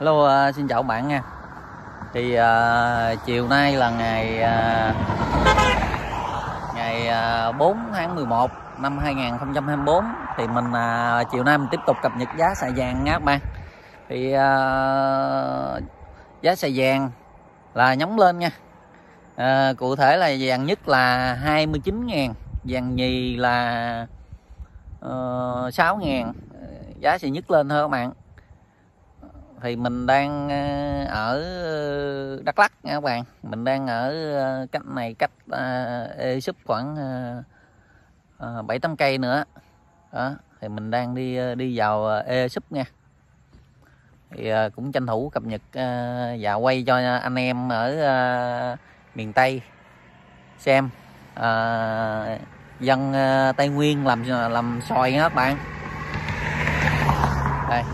Hello, xin chào bạn nha. Thì chiều nay là ngày 4 tháng 11 năm 2024 thì mình chiều nay mình tiếp tục cập nhật giá sàn vàng nha các bạn. Thì giá sàn vàng là nhóng lên nha. Cụ thể là vàng nhất là 29.000, vàng nhì là 6.000, giá sẽ nhích lên thôi các bạn. Thì mình đang ở Đắk Lắk nha các bạn, mình đang ở cách này cách Ea-súp khoảng 7-8 cây nữa đó. Thì mình đang đi vào Ea-súp nha. Thì cũng tranh thủ cập nhật và quay cho anh em ở miền Tây xem dân Tây Nguyên làm xoài nha các bạn. Đây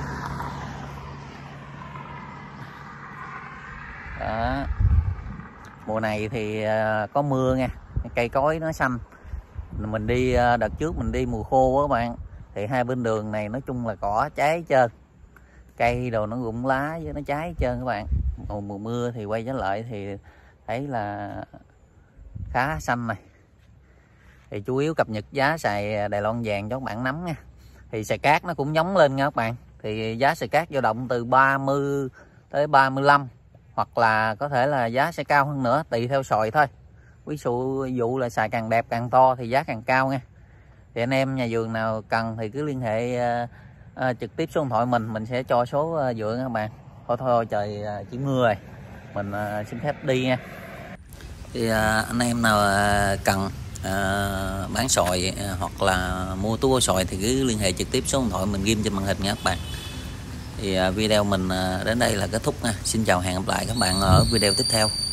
đó. Mùa này thì có mưa nha, cây cối nó xanh. Mình đi đợt trước mình đi mùa khô các bạn, thì hai bên đường này nói chung là cỏ cháy hết trơn, cây đồ nó rụng lá với nó cháy hết trơn các bạn. Mùa mưa thì quay trở lại thì thấy là khá xanh này. Thì chủ yếu cập nhật giá sài Đài Loan vàng cho các bạn nắm nha. Thì sài cát nó cũng nhóng lên nha các bạn, thì giá sài cát dao động từ 30 tới 35, hoặc là có thể là giá sẽ cao hơn nữa, tùy theo sòi thôi. Ví dụ là xài càng đẹp càng to thì giá càng cao nha. Thì anh em nhà vườn nào cần thì cứ liên hệ trực tiếp số điện thoại mình sẽ cho số vựa các bạn. Thôi trời chỉ mưa rồi, mình xin phép đi nha. Thì anh em nào cần bán sòi hoặc là mua túi sòi thì cứ liên hệ trực tiếp số điện thoại mình ghim trên màn hình nha các bạn. Thì video mình đến đây là kết thúc nha. Xin chào, hẹn gặp lại các bạn ở video tiếp theo.